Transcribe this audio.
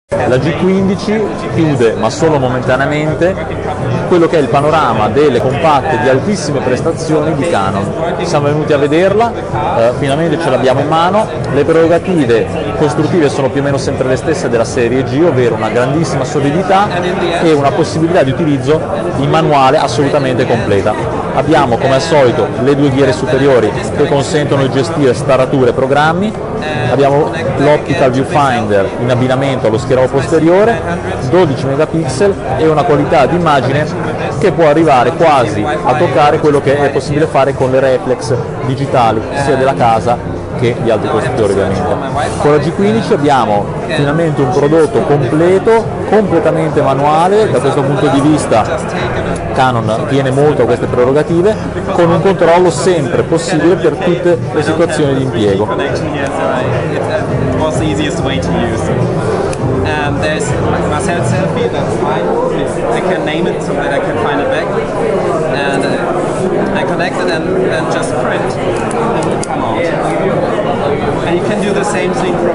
La G15 chiude, ma solo momentaneamente, quello che è il panorama delle compatte di altissime prestazioni di Canon. Siamo venuti a vederla, finalmente ce l'abbiamo in mano. Le prerogative costruttive sono più o meno sempre le stesse della serie G, ovvero una grandissima solidità e una possibilità di utilizzo in manuale assolutamente completa. Abbiamo come al solito le due ghiere superiori che consentono di gestire starature e programmi, abbiamo l'optical viewfinder in abbinamento allo schermo posteriore, 12 megapixel e una qualità di immagine che può arrivare quasi a toccare quello che è possibile fare con le reflex digitali sia della casa che di altri costruttori ovviamente. Con la G15 abbiamo finalmente un prodotto completo, completamente manuale, da questo punto di vista Canon tiene molto a queste prerogative, con un controllo sempre possibile per tutte le situazioni di impiego. There's Marcel selfie, that's fine. I can name it so that I can find it back. And I connect it and just print. It will come out. And you can do the same thing